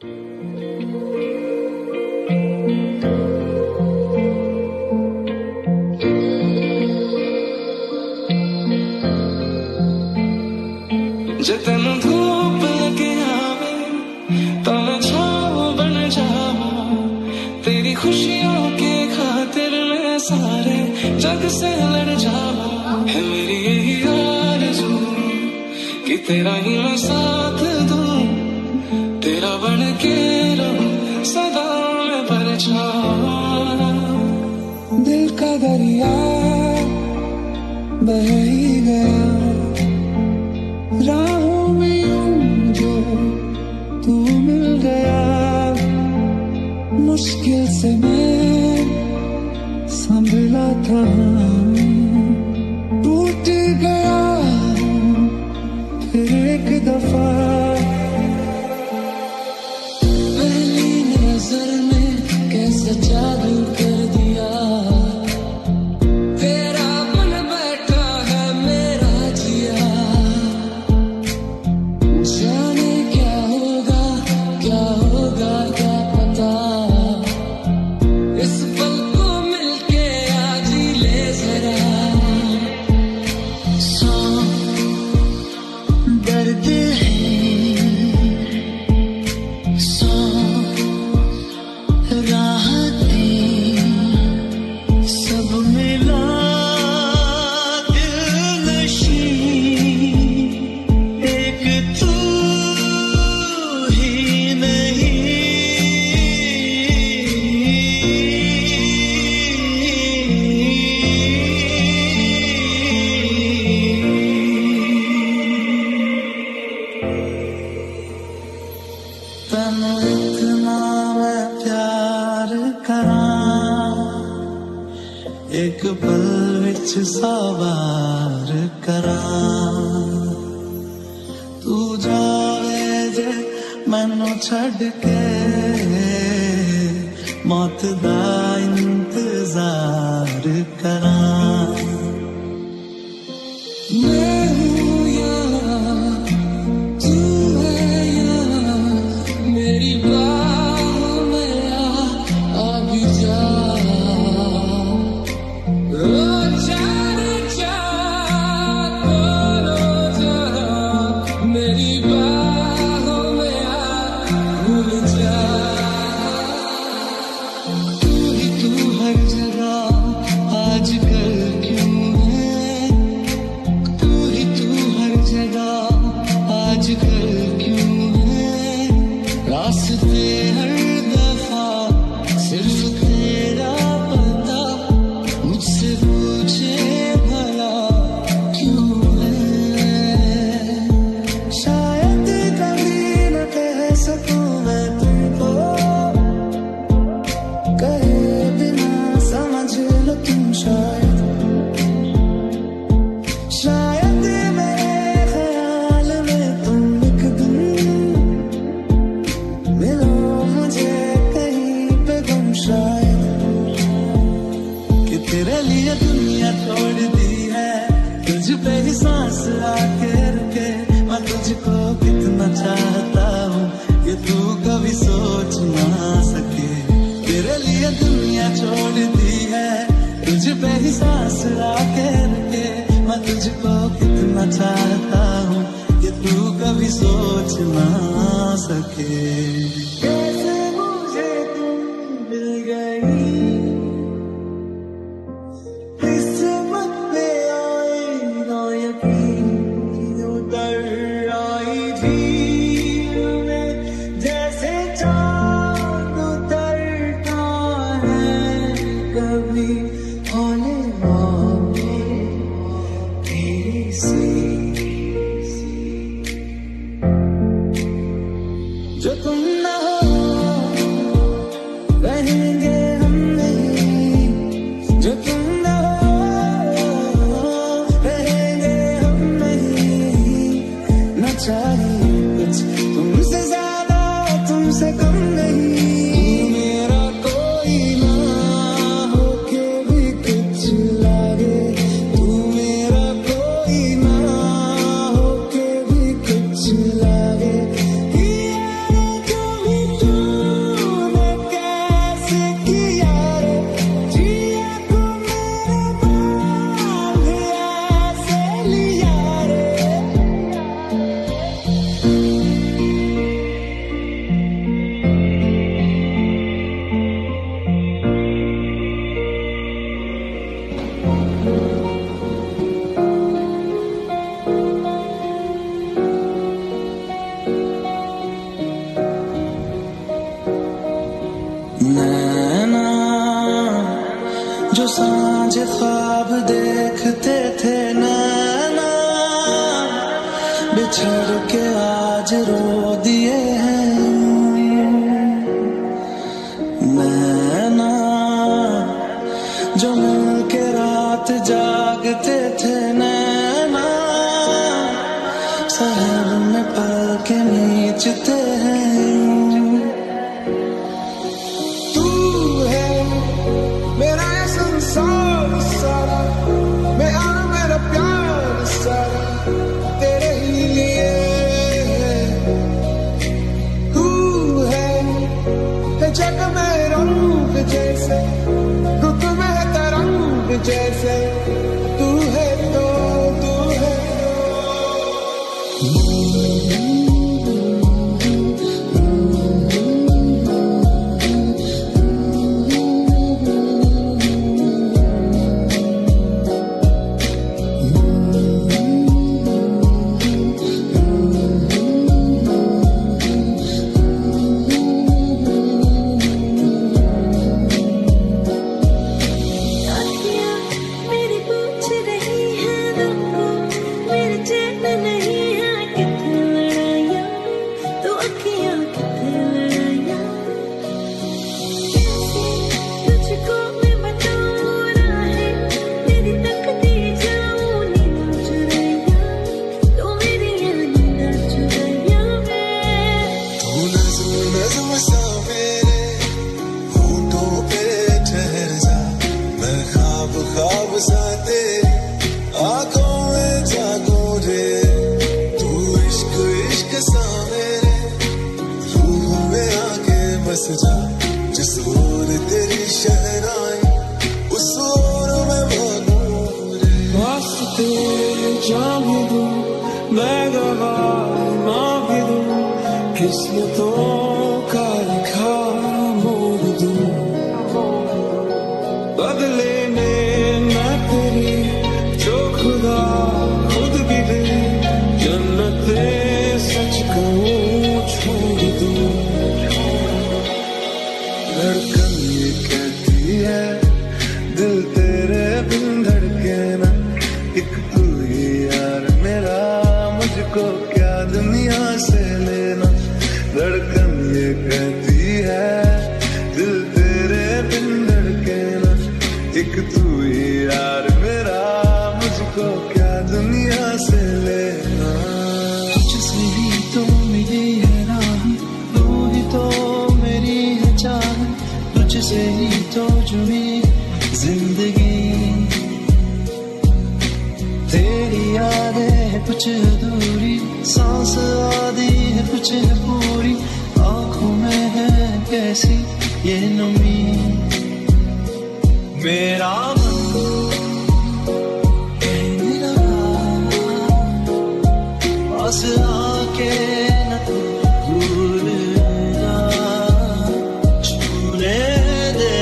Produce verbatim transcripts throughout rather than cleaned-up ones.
जे तेन धूप लगे आवे तो मैं छाँव बन जावा, तेरी खुशियों के खातिर मैं सारे जग से लड़ जावा। है मेरी यही आरज़ू कि तेरा ही मैं साथ दूं, तेरा बन के रहूं सदा मैं परछावा। दिल का दरिया बह ही गया, राहों में यूं जो तू मिल गया, मुश्किल से मैं संभला था, टूट गया फिर एक दफा। पहली नजर में कैसा जादू कर दिया, तेरा बन बैठा है मेरा जिया। जाने क्या होगा क्या होगा क्या पता, इस पल को मिलके आज ही ले जरा। सौ दर्द है, सौ राहतें, सब मिला दिलनशी, एक तू ही नहीं। तैनू इतना मैं प्यार करां, एक पल विच सौ बार करां। तू जावे जे मैनू छड़ के, मौत दा इंतजार करां। मैं हूँ यहाँ, तू है यहाँ, मेरी बाहों में आ, आ भी जा। रो जा रे जा, रो जा, मेरी बाहों में आ, भूल जा। तू ही तू हर जगह आजकल क्यों है, तू ही तू हर जगह आजकल क्यों है। रास्ते हर दफा सिर्फ तेरा पता, मुझसे पूछे भला क्यों है। शायद कभी न कह सकूं मैं तुमको, कहे बिना समझ लो तुम शायद। शायद मेरे ख्याल में तुम एक दिन मिलो मुझे कहीं पे गुम शायद। कि तेरे लिए दुनिया छोड़ दी है, तुझ पे ही सांस आके रुके। मैं तुझको कितना चाहता हूँ कि तू कभी सोच ना सके। तेरे लिए दुनिया छोड़ दी है, तुझ पे ही सांस आके रुके। मैं तुझको कितना चाहता हूँ कि तू कभी सोच ना सके। कैसे मुझे तुम मिल गई, किस्मत पे आई ना यकीन, उतर आई झील में जैसे चाँद उतरता है कभी होने वाले तेरे से। जो तुम ना हो रहेंगे हम नहीं, जो तुम ना हो रहेंगे हम नहीं। न चाहिए कुछ तुमसे ज्यादा, तुमसे कम नहीं। तू मेरा कोई ना होके भी कुछ लागे, तू मेरा कोई ना होके भी कुछ लागे। कि यार जो भी नैना जो सांझ ख्वाब देखते थे, नैना बिछड़ के आज रो दिए हैं। नैना जो मिल के रात जागते थे, नैना शहर में पल के नीचते हैं। तेरे ही लिए तू है, है जग में रंग जैसे, रुत में तरंग जैसे, तू है तो तू है आंखों में जागो रे, तू इश्क इश्क सा मेरे रूह में आके बस जा। जिस ओर तेरी शहनाई उस ओर मैं भागूं रे। वास्ते जान भी दूं, मैं गवाह ना भी दूं, किस्मतों का लिखा मोड़ दूं। बदले में मैं तेरी जो खुदा खुद भी दे, जन्नते सच कहूँ छोड़ दूँ। धड़कन ये कहती है दिल तेरे बिन धड़के ना, एक तू ही यार मेरा, मुझको क्या दुनिया से लेना। धड़कन ये कहती है दिल तेरे बिन धड़के ना, एक तू ही यार मेरा, मुझको क्या दुनिया से लेना। तुझसे ही तो मिली है राह, तू ही तो मेरी है चाह, तुझसे ही तो जुड़ी जिंदगी। तेरी यादें है कुछ अधूरी, सांस आधी है कुछ है पूरी, आंखों में है कैसी ये नमी। मेरा पास आके न तू भूल जा, छूने दे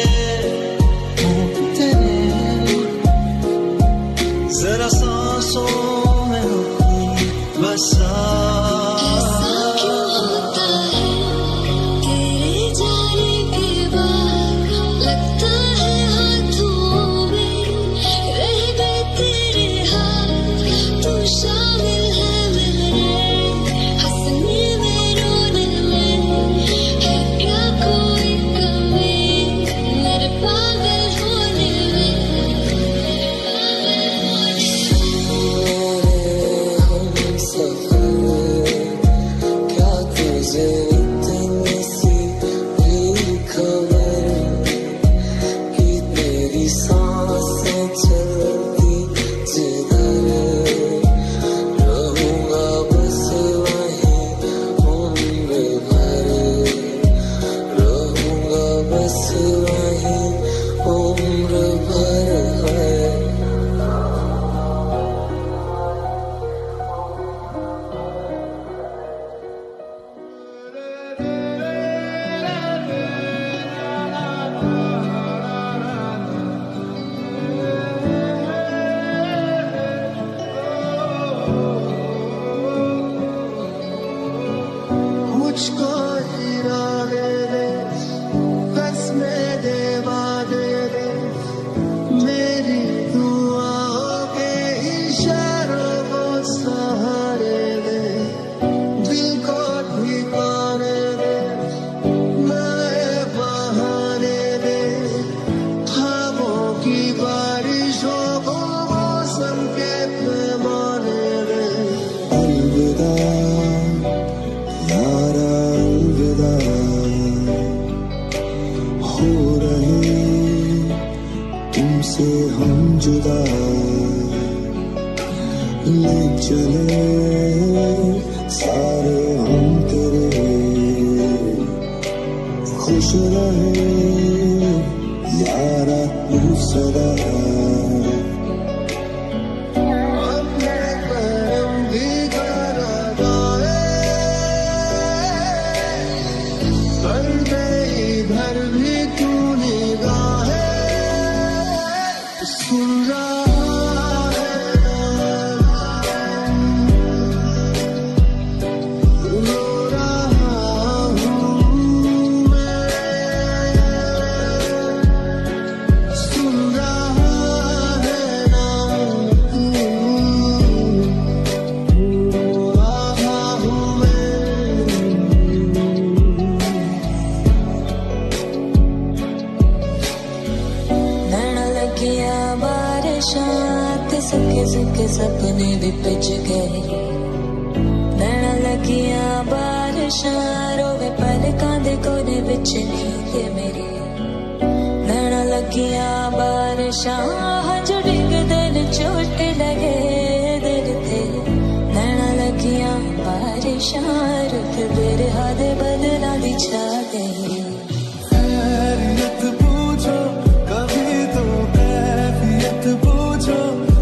तेरे जरा सांसों में अपनी बसा। मुझको हीरा दे दे, चले सारे हम तेरे, खुश रहे यारा तू सदा। सके सके सपने भी पिच गए, नैना लगियां बारिशां रोवे पलकां दे कोने विच नींद मेरी। नैना लगियां बारिशां हंझ डिगदे ने चोट लगे दिल ते। नैना लगियां बारिशां रुत बिरहा दे बदलां दी छा गई। खैरियत पूछो कभी तो कैफियत पूछो,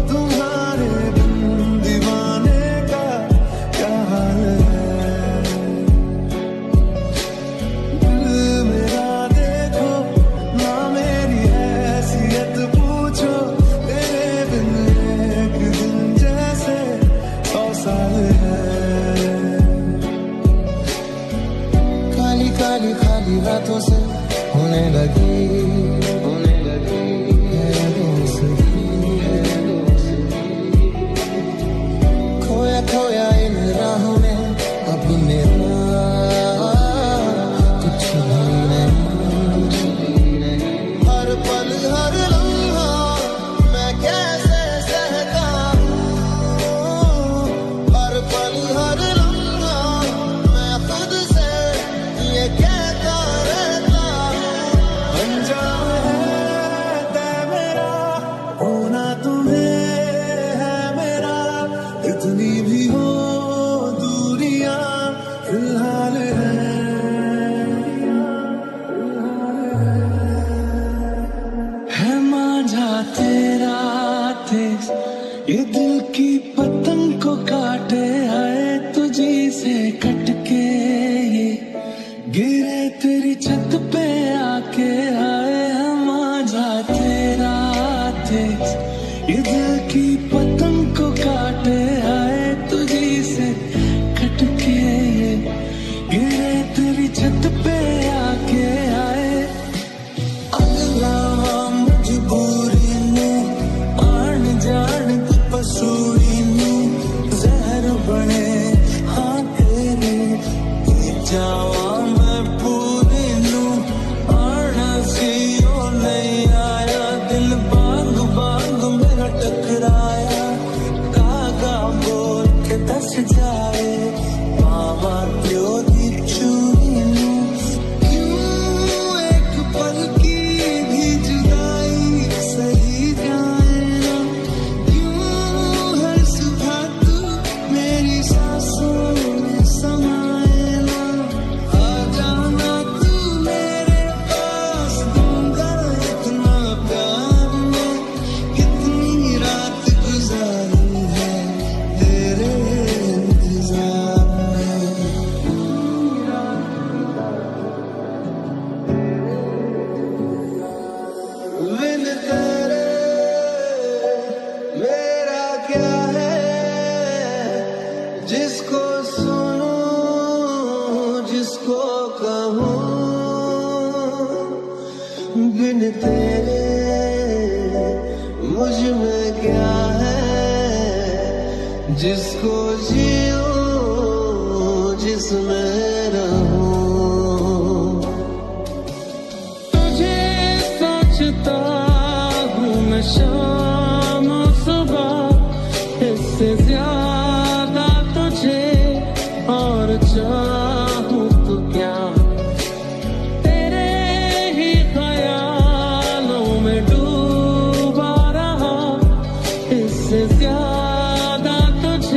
खाली खाली रातों से होने लगी होने लगी है दोस्ती है दोस्ती। खोया खोया इन राहों में अब मेरा कुछ भी नहीं। हर पल हर लम्हा मैं कैसे सहता हूँ, हर पल हर लम्हा मैं खुद से ये कहता रहता हूँ। अंजाम है तय मेरा होना तुम्हें है मेरा, इतनी भी हो दूरियां फिलहाल है। है मांझा तेरा तेज ये दिल की पतंग को काटे, आए तुझी से कटके ये गिरे तेरी छत पे आके। आए हम आजा तेरा तेज ये दिल की पतंग को काटे, आए तुझी से कटके ये गिरे तेरी छत पे आके। आए अगला मजबूरी नू आन जान दी पसूरी नू जहर बने हाँ तेरे जावा टकराया। कागा बोल के दस जाए मामा प्यो दी चूरी नू, क्यों एक पल की भी जुदाई सही जाए ना, क्यों हर सुबह तू मेरी सांसों में समाए ना। आ जाना तू मेरे पास दूंगा इतना प्यार में, कितनी रात गुजारी है तेरे इंतजार में। बिन तेरे मेरा क्या है, जिसको सुनूं जिसको कहूँ। बिन तेरे मुझ में क्या है, जिसको जियूं जिसमें रहूं। तुझे सोचता हूँ मैं शाम सुबह, इससे ज्यादा तुझे और चाहूँ तो क्या। तेरे ही ख्यालों में डूबा रहा, इससे ज्यादा तुझे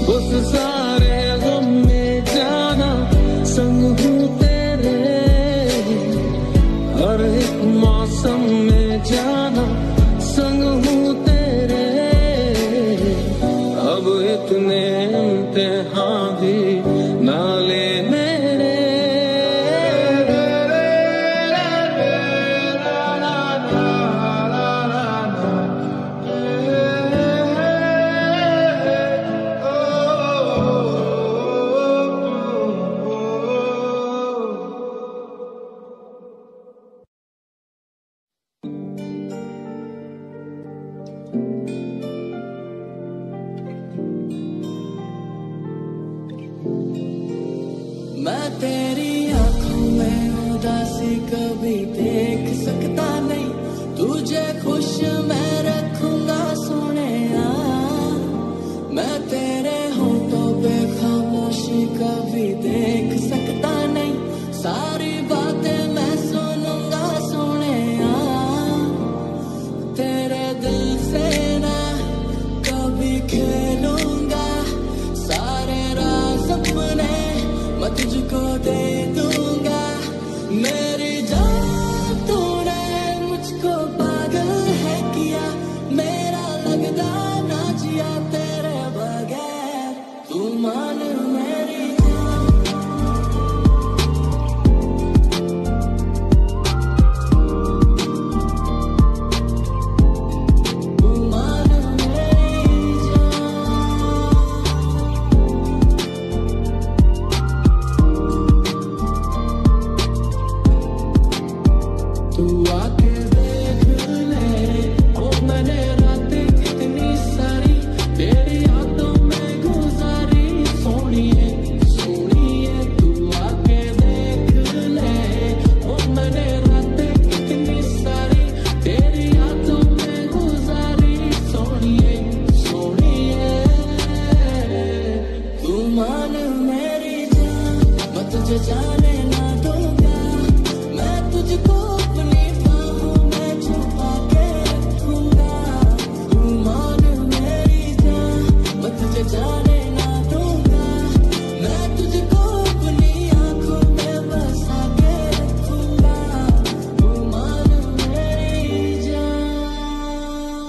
उस सारे गम में जाना संग हूँ तेरे, हर एक मौसम में जाना संग हूँ तेरे। अब इतने इम्तिहान भी ना ले मेरे। मैं तेरी आंखों में उदासी कभी देख सकता नहीं, तुझे खुश मैं रखूंगा सोने। मैं तेरे होठों पे खामोशी कभी देख सकता नहीं, सारी बातें मैं सुनूंगा सोने। तेरे दिल से ना कभी खेलूंगा, सारे राज अपने मैं तुझको दे दूंगा। मेरी जान तूने मुझको पागल है किया, मेरा लगदा ना जिया तेरे बगैर। तू मान मेरी जान, तू मान मेरी जान। तू आके देख ले, ओ मैंने रातें कितनी सारी तेरी यादों में गुजारी। सोनिए सोनिए तू आके देख ले, ओ मैंने रातें कितनी सारी तेरी यादों में गुजारी। सोनिए सोनिए तू मान मेरी जान, मैं तुझे जाने ना दूंगा, मैं तुझको अपनी बाहों में छुपा के रखूंगा। तू मान मेरी जान, मैं तुझे जाने ना दूंगा, मैं तुझको अपनी आंखों में बसा के रखूंगा। तू मान मेरी जान।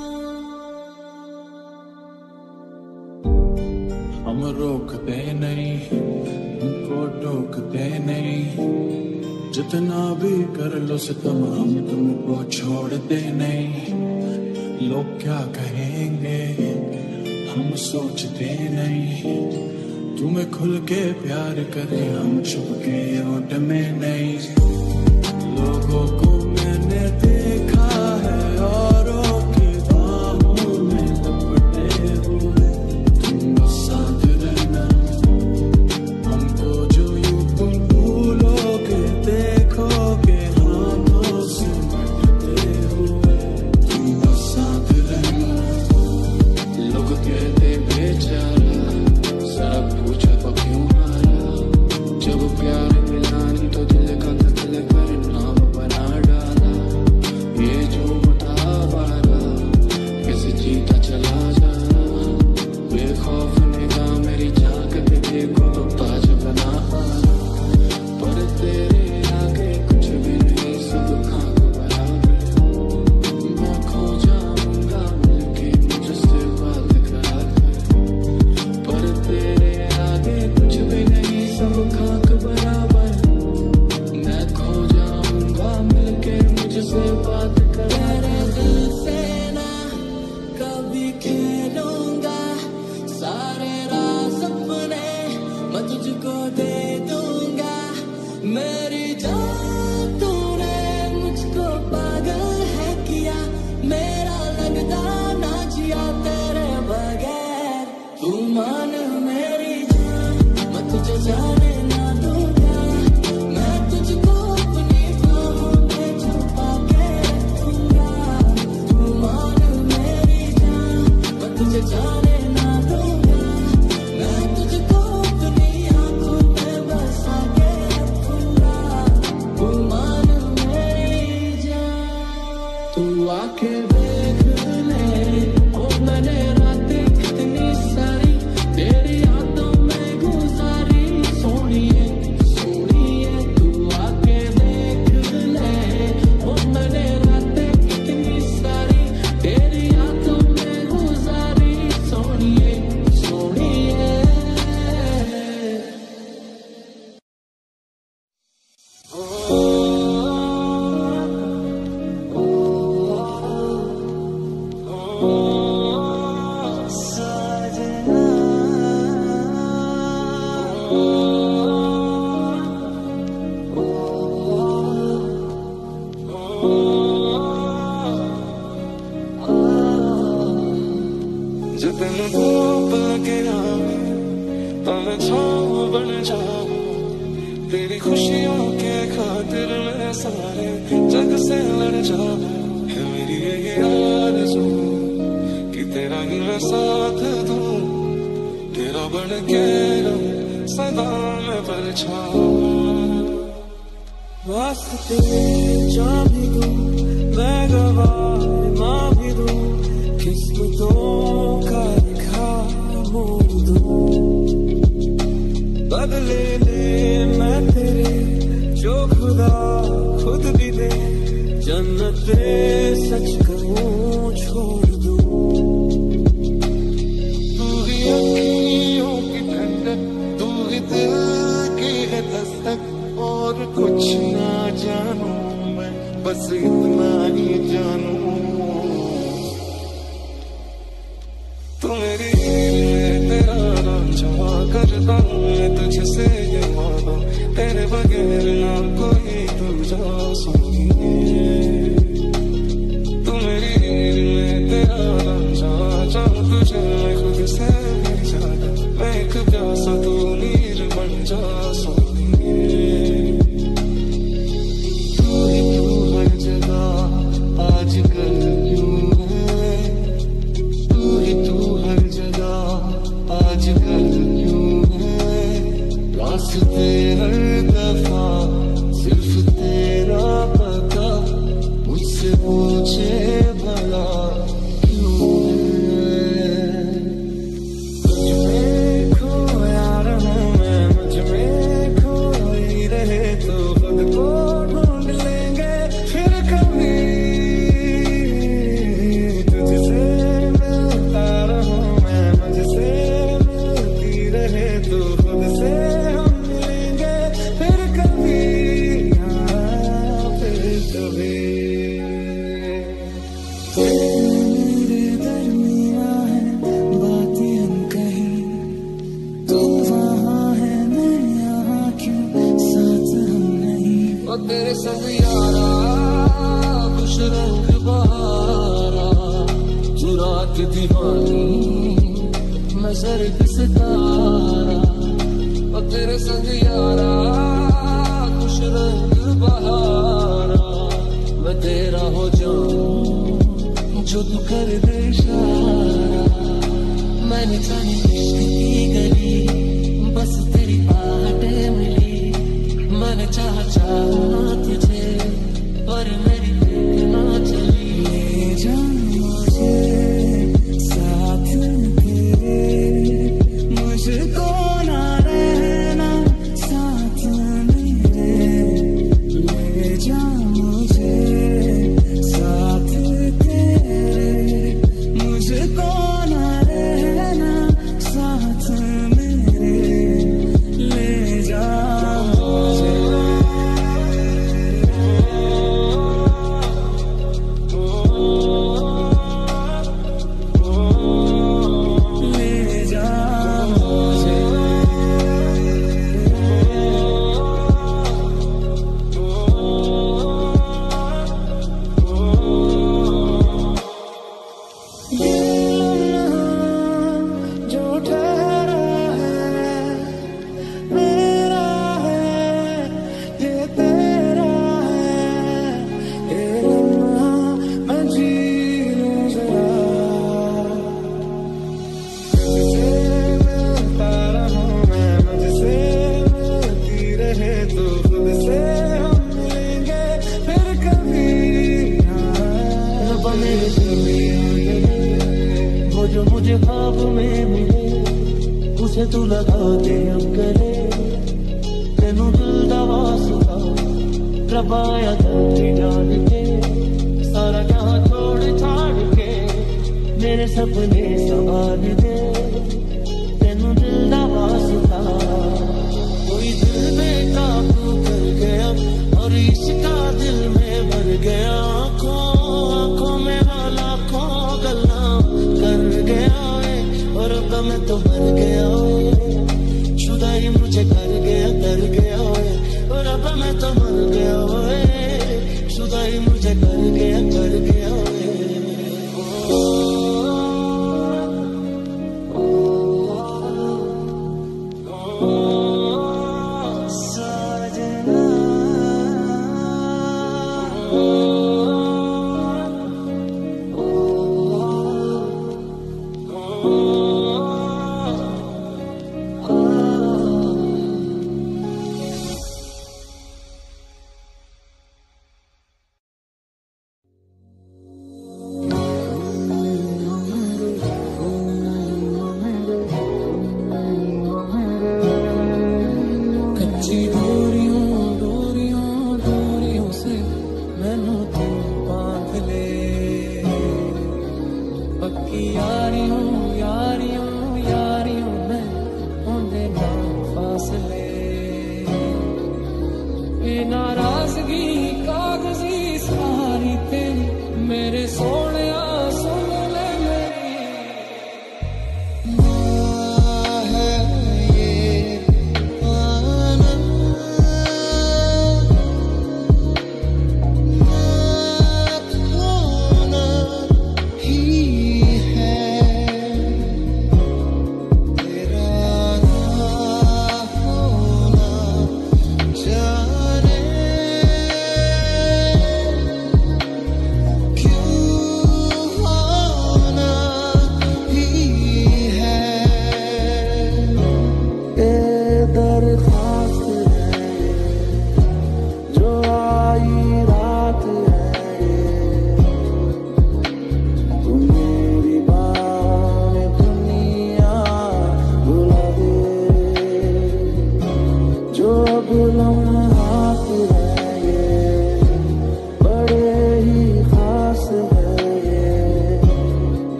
हम रोकते नहीं, हमको टोकते नहीं, जितना भी कर लो सितम हम तुमको छोड़ते नहीं। लोग क्या कहेंगे हम सोचते नहीं, तुम्हें खुल के प्यार करें हम छुप के ओट में नहीं। लोगों को मैंने देखा है औरों की बाहों में लपटे हुए, तुम बस साथ रहना, हमको जो यूं तुम भूलोगे देखोगे हाथों से बढ़ते हुए, तुम बस साथ रहना। लोग कहते बेचारा, जरा पूछो तो क्यों हारा, जब प्यार मिला नहीं तो दिल का कत्ल कर नाम बना डाला। ये जो मुताबारा कैसे जीता चला जा, बेखौफ निगाह मेरी झांक के देखो तो ताज बना आना। पर तेरे आगे कुछ भी नहीं, सब खाक बराबर, मैं खो जाऊंगा मिलके मुझसे बात करा कर। पर तेरे आगे कुछ भी नहीं, सब खाक बराबर, मैं खो जाऊंगा मिलके मुझसे बात करा। तेरे दिल से ना कभी खेलूंगा, सारे राज अपने मैं तुझको दे दूंगा। मेरी जान तूने मुझको पागल है किया, मेरा लगदा ना जिया तेरे बगैर। तू मान मेरी जान, मैं तुझे जाने ना दूंगा, मैं तुझको अपनी बाहों में छुपा के रखूंगा। तू मान मेरी जान, मैं तुझे जाने ना दूंगा, मैं तुझको अपनी आंखों में बसा के रखूंगा। तू मान मेरी जान, तू आके देख ले, ओ मैंने रातें कितनी सारी तेरी मैं छाँव बन जाऊं तेरी खुशियों के खातिर मैं सारे जग से लड़ जाऊं है मेरी ये आरज़ू कि तेरा ही मैं साथ दूं तेरा बन के रहूं सदा मैं परछाऊं वास्ते जा भी दूं मैं गवाह माँ भी दूं किस्मतों का लिखा मोड़ दूं बदले ले मैं तेरे जो खुदा खुद भी दे जन्नते सच कहूँ छोड़ दूं तू ही अखियों की ठंडक तू ही दिल की है दस्तक और कुछ ना जानू मैं बस इतना ही जानू तू मेरी तेरा नाम जमा करता हूँ मैं तुझसे ये वादा तेरे बगैर ना कोई तुझा सुनिए तू मेरी तेरा नाम जमा चाहूँ तुझे मैं खुद से भी ज्यादा मैं एक प्यासा तू नीर बन जा सुनिए तू ही तू हर जगह आजकल क्यों है तू ही तू हर जगह आजकल क्यों है रास्ते हर दफा सिर्फ तेरा पता मुझसे पूछे भला क्यों है मुझ में खोया रहूं मैं मुझ में खोई रहे तो खुद को ढूंढ लेंगे फिर कभी तुझसे मिलता रहूं मैं मुझसे मिलती रहे तो खुद से हम मिलेंगे फिर कभी हाँ फिर कभी तेरे दरमियाँ है बातें हम कहीं तू वहाँ है मैं यहाँ क्यों साथ हम नहीं और तेरे संग यारा खुश रंग बहारा तू रात दीवानी मैं सर्द सितारा और तेरे संग यारा खुश रंग बहारा मैं तेरा हो जाऊं जो तू कर दे इशारा मैंने जानी इश्क की गली बस तेरी बातें मिली मैंने चाहा चाहा तुझे पर मेरी ना चली ले जा मुझे साथ तेरे मुझको ना रहना साथ मेरे ले जा मुझे साथ तेरे मुझको ना रहना साथ मेरे ले जा मुझे ले जा मुझे ये लम्हा जो ठहरा है मेरा है ये तेरा है ये लम्हा मैं जी लूं जरा तुझसे मिलता रहूं मैं मुझसे मिलती रहे तो खुद से हम मिलेंगे फिर कभी हाँ मेरे कभी वो जो मुझे ख्वाब में मिले उसे तू लगा दे अब गले तेनू दिल दा वास्ता रबाया तेरी जान के सारा जहां छोड़ छाड़ के मेरे सपने संभाल दे तेनू दिल दा वास्ता कोई दिल में काबू कर गया और इसका दिल में भर गया आंखों आंखों में लाखों गल्ला कर गया है और अब मैं तो मर गया है जुदाई मुझे कर गया कर गया है और अब मैं तो मर गया है जुदाई मुझे कर गया कर गया है ओ, ओ, ओ, ओ,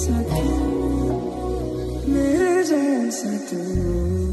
जैसा तू, मेरे जैसा तू।